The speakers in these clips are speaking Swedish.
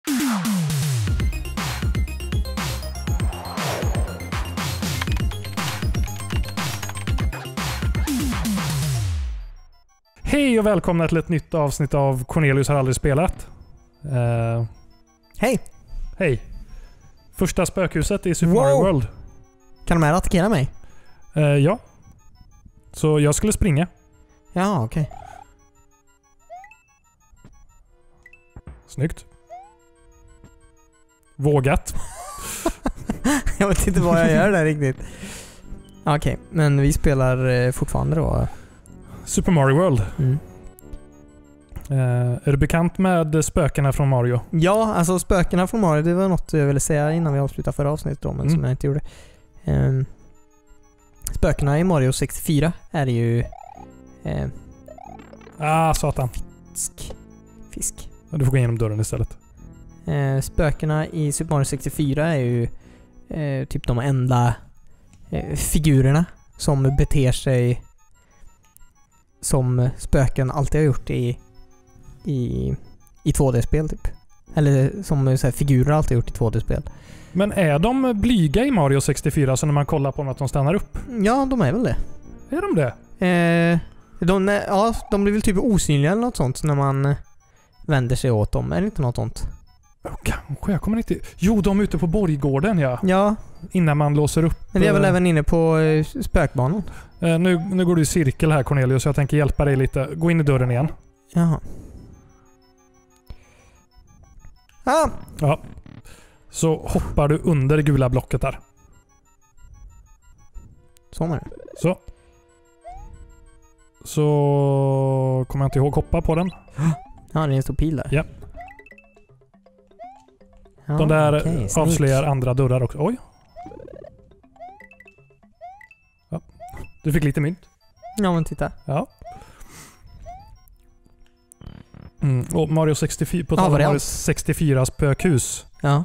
Hej och välkomna till ett nytt avsnitt av Cornelius har aldrig spelat. Hej! Hej. Första spökhuset i Super Mario World. Kan de här attackera mig? Ja. Så jag skulle springa. Ja, okej. Snyggt. Vågat. Jag vet inte vad jag gör där riktigt. Okej, men vi spelar fortfarande då. Super Mario World. Mm. Är du bekant med spökena från Mario? Ja, alltså spökena från Mario, det var något jag ville säga innan vi avslutade förra avsnittet då, men som jag inte gjorde. Spökena i Mario 64 är ju... Satan. Fisk. Du får gå igenom dörren istället. Spökena i Super Mario 64 är ju typ de enda figurerna som beter sig som spöken alltid har gjort i 2D-spel typ. Eller som så här, figurer alltid har gjort i 2D-spel. Men är de blyga i Mario 64 så när man kollar på dem att de stannar upp? Ja, de är väl det. Är de det? De blir väl typ osynliga eller något sånt när man vänder sig åt dem. Är det inte något sånt? Kanske, jag kommer inte... Jo, de är ute på borggården, ja. Ja. Innan man låser upp... Men det är väl även inne på spökbanan. Nu går du i cirkel här, Cornelius, så jag tänker hjälpa dig lite. Gå in i dörren igen. Jaha. Ja. Så hoppar du under det gula blocket där. Så med det. Så kommer jag inte ihåg hoppa på den. Ja, det är en stor pil där. Ja. De där avslöjar andra dörrar också. Oj. Ja. Du fick lite mynt. Ja, men titta. Ja. Och Mario 64 på Mario 64 spökhus. Ja.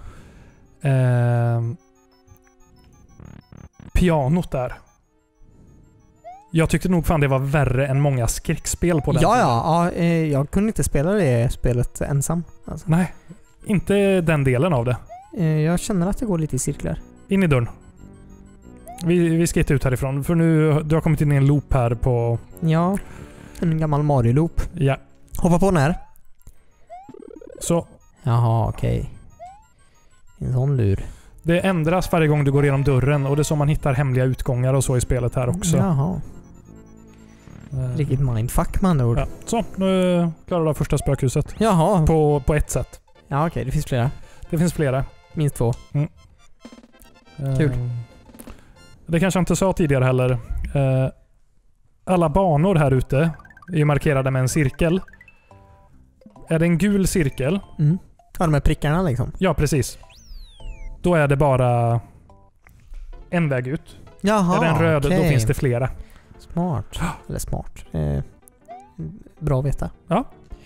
Pianot där. Jag tyckte nog fan det var värre än många skräckspel på den. Ja, jag kunde inte spela det spelet ensam. Alltså. Nej, inte den delen av det. Jag känner att det går lite i cirklar. In i dörren. Vi ska inte ut härifrån, för nu du har kommit in i en loop här på... Ja, en gammal Mario-loop. Ja. Hoppa på den här. Så. Jaha, okej. En sån lur. Det ändras varje gång du går igenom dörren och det är så man hittar hemliga utgångar och så i spelet här också. Jaha. Riktigt mindfuck med andra ord. Ja. Så, nu klarar du av första spökhuset. Jaha. På ett sätt. Ja, okej. Det finns flera. Det finns flera. Minst 2. Kul. Det kanske jag inte sa tidigare heller. Alla banor här ute är markerade med en cirkel. Är det en gul cirkel? Ja, de här prickarna liksom. Ja, precis. Då är det bara en väg ut. Jaha, är det en röd, okay. Då finns det flera. Smart. Eller smart. Bra att veta. Ja.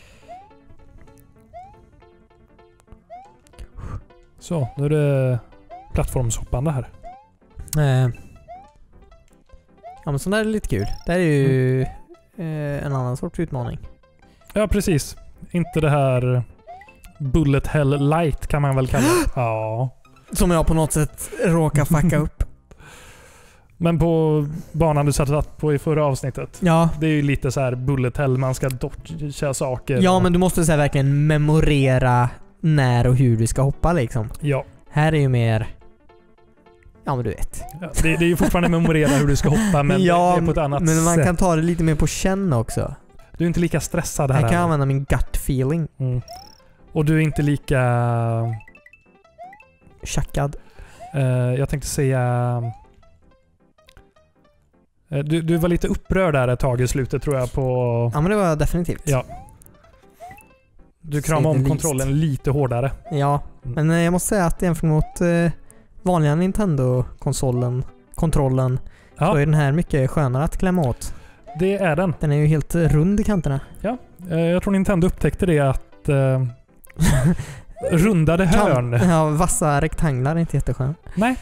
Så, nu är det plattformshoppande här. Ja, men sån där är lite kul. Det här är ju en annan sorts utmaning. Ja, precis. Inte det här Bullet Hell Light kan man väl kalla det. Ja. Som jag på något sätt råkar fucka upp. Men på banan du satt på i förra avsnittet. Ja. Det är ju lite så här Bullet Hell, man ska dodga saker. Ja, men du måste så här verkligen memorera när och hur du ska hoppa liksom. Ja. Här är ju mer... Ja, men du vet. Ja, det är ju fortfarande memorera hur du ska hoppa, men ja, det är på ett annat sätt. Men man kan ta det lite mer på känn också. Du är inte lika stressad här. Jag kan använda min gut feeling. Och du är inte lika... Tjackad. Jag tänkte säga... Du var lite upprörd där ett tag i slutet tror jag på... Ja, men det var definitivt. Ja. Du kramade om kontrollen lite hårdare. Ja, men jag måste säga att jämfört mot vanliga Nintendo-kontrollen så är den här mycket skönare att klämma åt. Det är den. Den är ju helt rund i kanterna. Ja, jag tror Nintendo upptäckte det att rundade hörn. Ja, vassa rektanglar är inte jätteskön. Nej.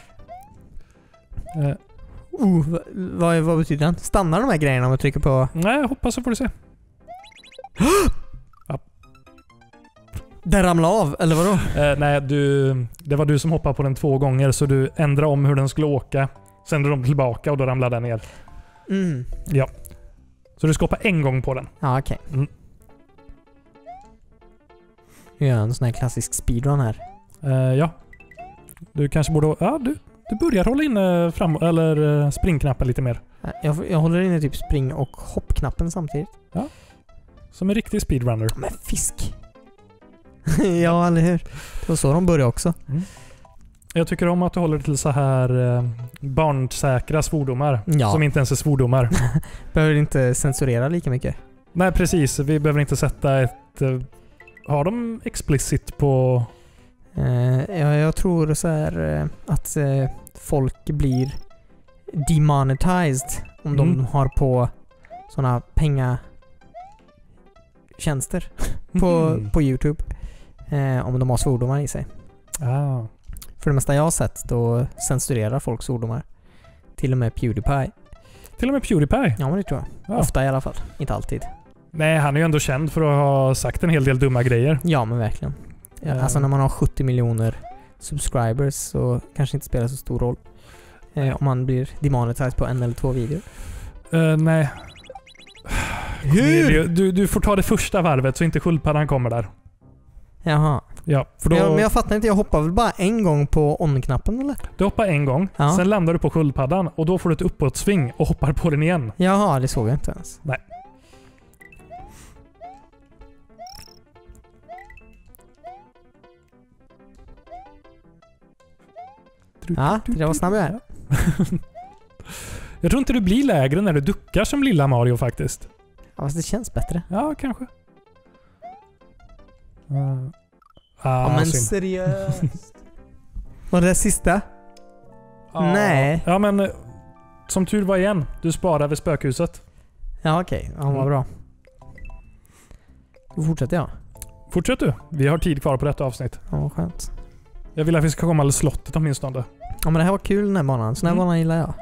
Vad betyder den? Stannar de här grejerna om jag trycker på... Nej, jag hoppas så får du se. Ja. Den ramlade av, eller vadå? Nej, det var du som hoppade på den 2 gånger så du ändrade om hur den skulle åka. Sen drog de tillbaka och då ramlade den ner. Mm. Ja. Så du ska hoppa en gång på den. Ja, okej. Mm. Nu gör jag en sån här klassisk speedrun här. Ja. Du kanske borde... Ja, du börjar hålla inne eller springknappen lite mer. Jag håller inne typ spring- och hoppknappen samtidigt. Ja. Som en riktig speedrunner. Men fisk. Ja, eller hur? Det var så de började också. Mm. Jag tycker om att du håller till så här barnsäkra svordomar. Ja. Som inte ens är svordomar. Behöver inte censurera lika mycket. Nej, precis. Vi behöver inte sätta ett... har de explicit på... Jag tror så här att folk blir demonetized om de har på såna pengatjänster på YouTube. Om de har svordomar i sig. Ah. För det mesta jag har sett då censurerar folk svordomar. Till och med PewDiePie. Till och med PewDiePie? Ja, men det tror jag. Ja. Ofta i alla fall. Inte alltid. Nej, han är ju ändå känd för att ha sagt en hel del dumma grejer. Ja, men verkligen. Alltså när man har 70 miljoner subscribers så kanske inte spelar så stor roll. Om man blir demonetized på 1 eller 2 videor. Nej. Hur? Du får ta det första varvet så inte sköldpaddan kommer där. Jaha. Ja, för då... Men jag fattar inte, jag hoppar väl bara en gång på on-knappen eller? Du hoppar en gång, sen landar du på sköldpaddan och då får du ett uppåtsving och hoppar på den igen. Jaha, det såg jag inte ens. Nej. Ja, det var snabb jag är. Jag tror inte du blir lägre när du duckar som lilla Mario faktiskt. Ja, fast det känns bättre. Ja, kanske. Ja, men synd. seriöst. Var det sista? Nej. Ja, men som tur var igen. Du sparar vid spökhuset. Ja, okej. Ja, vad bra. Då fortsätter jag. Fortsätt du. Vi har tid kvar på detta avsnitt. Ja, vad skönt. Jag vill att vi ska komma till slottet åtminstone. Ja, men det här var kul den här banan. Så den här banan gillar jag.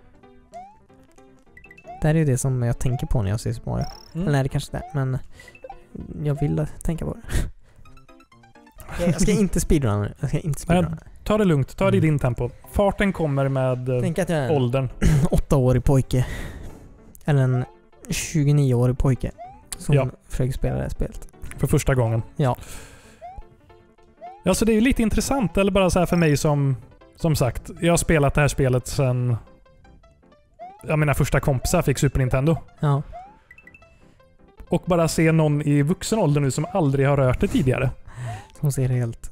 Det här är ju det som jag tänker på när jag ser Super Mario. Eller nej, det kanske inte är. Men jag vill tänka på det. Jag ska inte speedrunna. Ta det lugnt. Ta det i din tempo. Farten kommer med tänk att jag är åldern. 8-årig pojke. Eller en 29-årig pojke. Som försöker spela det här spelet. För första gången. Ja. Alltså det är ju lite intressant. Eller bara så här för mig som sagt. Jag har spelat det här spelet sedan... mina första kompisar fick Super Nintendo. Ja. Och bara se någon i vuxen ålder nu som aldrig har rört det tidigare. Som ser helt...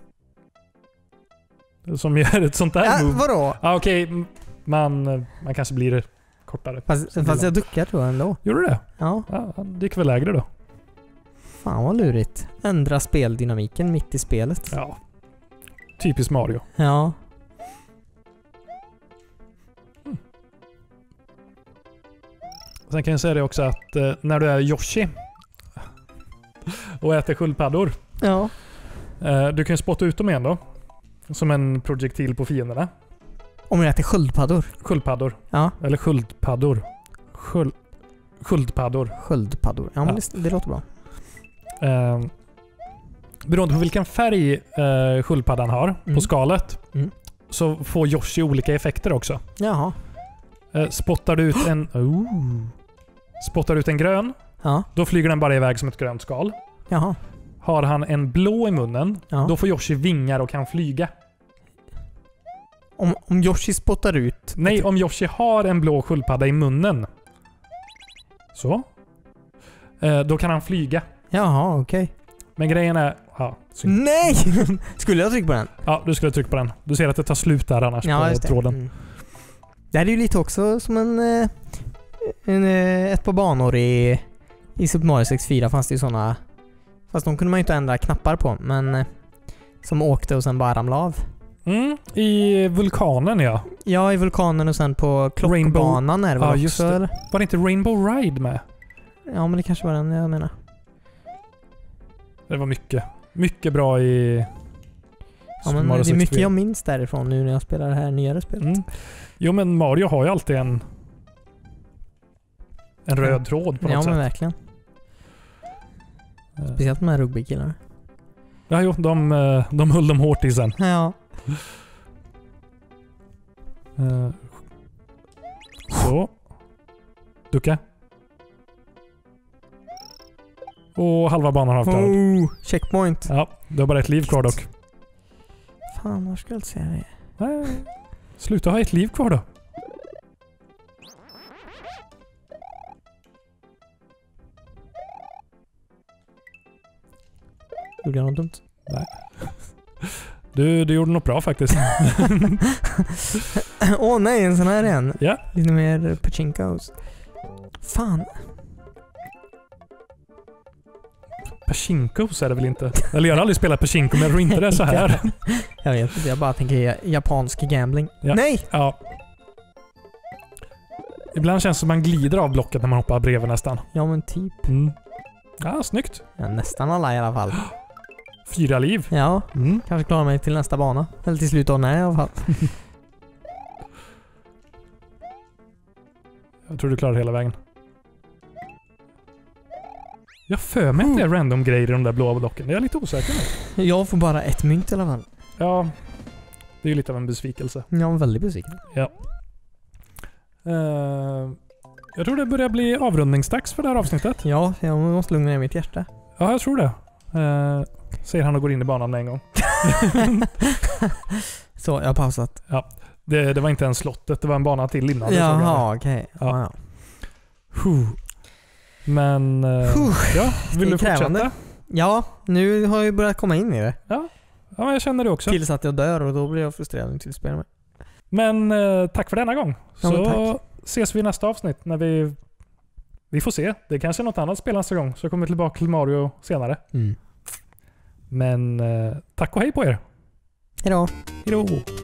Som gör ett sånt där move. Vadå? Ja, okej. Man kanske blir kortare. Fast jag duckar tror jag ändå. Gjorde du det? Ja. Det gick väl lägre då. Fan vad lurigt. Ändra speldynamiken mitt i spelet. Ja. Typiskt Mario. Ja. Sen kan jag säga det också att när du är Yoshi och äter sköldpaddor. Ja. Du kan ju spotta ut dem igen då. Som en projektil på fienderna. Om jag äter sköldpaddor? Sköldpaddor. Ja. Eller sköldpaddor. Sköldpaddor. Sköldpaddor. Ja, men det låter bra. Beroende på vilken färg sköldpaddan har på skalet så får Yoshi olika effekter också. Jaha. Spottar du ut en grön, då flyger den bara iväg som ett grönt skal. Jaha. Har han en blå i munnen, då får Yoshi vingar och kan flyga. Om Yoshi spottar ut... Nej, om Yoshi har en blå sköldpadda i munnen. Så. Då kan han flyga. Jaha, okej. Men grejen är... Nej! Skulle jag trycka på den? Ja, du skulle trycka på den. Du ser att det tar slut där annars på tråden. Det här är ju lite också som ett par banor i Super Mario 64 fanns det ju såna... Fast de kunde man ju inte ändra knappar på, men som åkte och sen bara ramlade av. I vulkanen, ja. Ja, i vulkanen och sen på klockbanan är det väl också, eller? Var det inte Rainbow Ride med? Ja, men det kanske var den jag menar. Det var mycket bra i Ja, men det är mycket jag minns därifrån nu när jag spelar det här nyare spelet. Jo, men Mario har ju alltid en röd tråd på något sätt. Ja, men verkligen. Speciellt med rugbykillarna. Ja, jo, de höll dem hårt i sen. Ja. Så. Ducka. Och halva banan har avklarat. Checkpoint. Ja, du har bara ett liv kvar dock. Fan, var ska jag säga det? Nej, sluta ha ett liv kvar då. Gjorde jag något dumt? Nej. Du gjorde något bra faktiskt. Åh nej, en sån här igen. Ja. Lite mer pachinkos. Fan. Pachinkos är det väl inte? Eller jag har aldrig spelat Pachinko, men jag tror inte det är så här. Jag vet inte, jag bara tänker japansk gambling. Ja. Nej! Ja. Ibland känns det som man glider av blocket när man hoppar bredvid nästan. Ja men typ. Ja, snyggt. Ja, nästan alla i alla fall. 4 liv. Ja, kanske klarar mig till nästa bana. Eller till slut av den här i alla fall. Jag tror du klarar hela vägen. Jag för mig att det är random grejer i de där blåa blocken. Jag är lite osäker nu. Jag får bara ett mynt i alla fall. Ja, det är ju lite av en besvikelse. Jag är väldigt besviken. Ja. Jag tror det börjar bli avrundningsdags för det här avsnittet. Ja, jag måste lugna ner mitt hjärta. Ja, jag tror det. Säger han och går in i banan med en gång. Så, jag har pausat. Ja. Det var inte ens slottet, det var en bana till innan. Jaha, okej. Ja. Men... ja, vill du fortsätta? Ja, nu har jag börjat komma in i det. Ja, men jag känner det också. Tills att jag dör och då blir jag frustrerad och tillspelar mig. Men tack för denna gång. Ja, så ses vi i nästa avsnitt när vi får se. Det är kanske är något annat spel nästa gång. Så kommer vi tillbaka till Mario senare. Men tack och hej på er. Hejdå. Hejdå.